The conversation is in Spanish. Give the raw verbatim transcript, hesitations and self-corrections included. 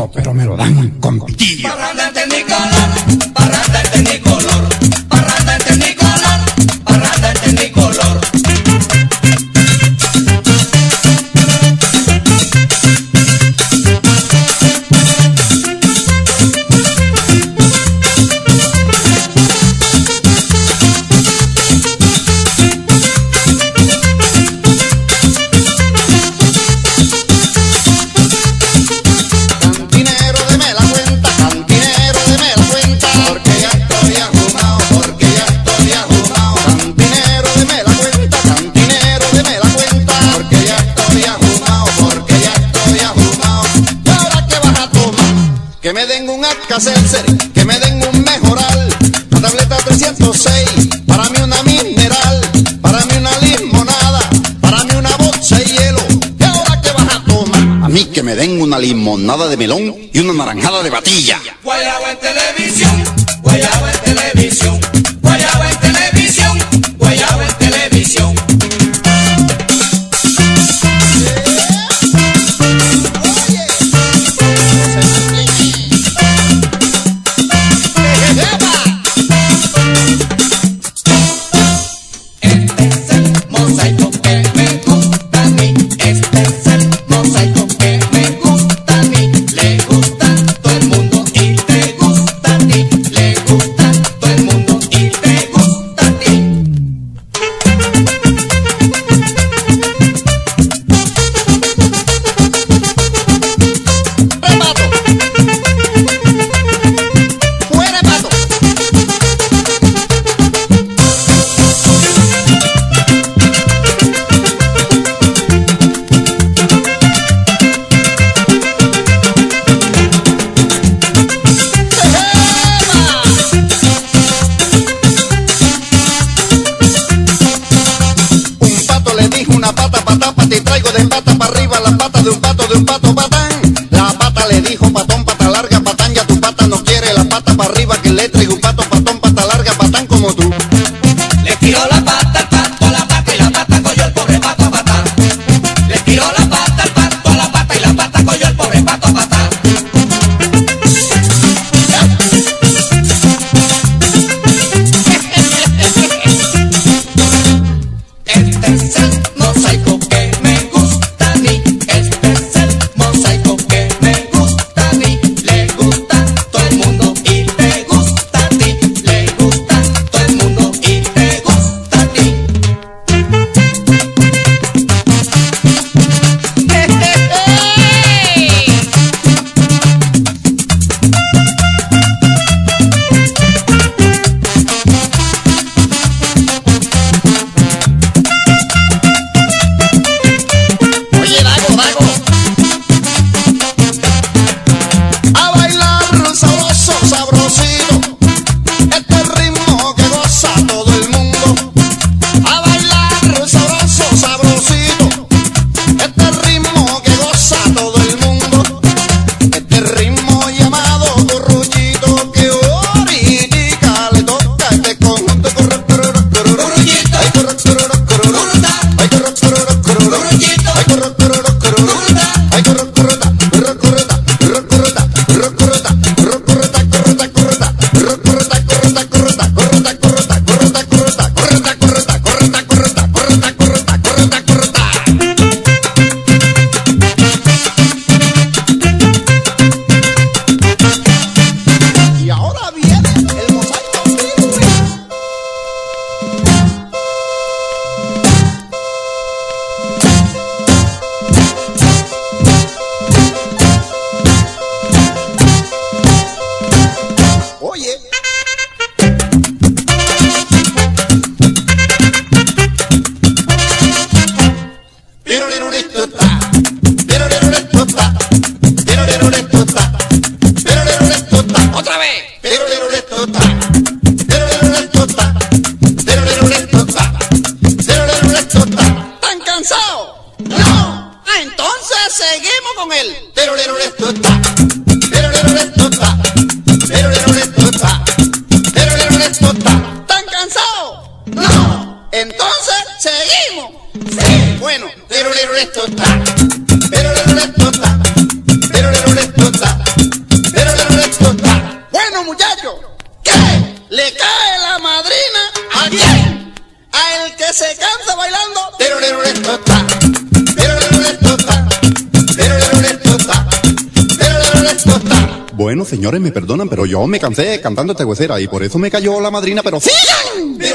poquito, pero me lo dan con pitillo. Parranda en Tecnicolor, parranda en Tecnicolor, parranda en Tecnicolor, parranda en Tecnicolor. Que me den un Alka-Seltzer, que me den un Mejoral, una tableta trescientos seis, para mí una mineral, para mí una limonada, para mí una bolsa de hielo. ¿Y ahora qué vas a tomar? A mí que me den una limonada de melón y una naranjada de batilla. Guayabo en televisión, guayabo en televisión, guayabo en televisión, guayabo en televisión. Te traigo de pata para arriba la pata de un pato, de un pato patán. La pata le dijo patón, pata larga, patán, ya tu pata no quiere la pata para arriba, que le traigo un pato, patón, pata larga, patán como tú. Le tiró la pata al pato a la pata y la pata cogió el pobre pato a patán. Le tiró la pata al pato a la pata y la pata cogió el pobre pato a patán. Este es el mosaico que me gusta a mí, este es el mosaico que me gusta a mí, le gusta a todo el mundo y te gusta a ti. Bueno, señores, me perdonan, pero yo me cansé cantando esta huesera y por eso me cayó la madrina, pero ¡sigan!